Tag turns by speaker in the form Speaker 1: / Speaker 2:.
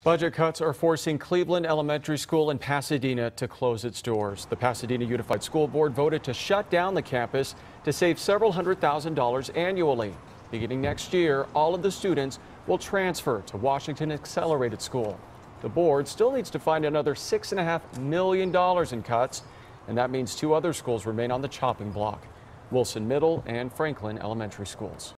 Speaker 1: Budget cuts are forcing Cleveland Elementary School in Pasadena to close its doors. The Pasadena Unified School Board voted to shut down the campus to save several $100,000 annually. Beginning next year, all of the students will transfer to Washington Accelerated School. The board still needs to find another $6.5 million in cuts, and that means two other schools remain on the chopping block: Wilson Middle and Franklin Elementary Schools.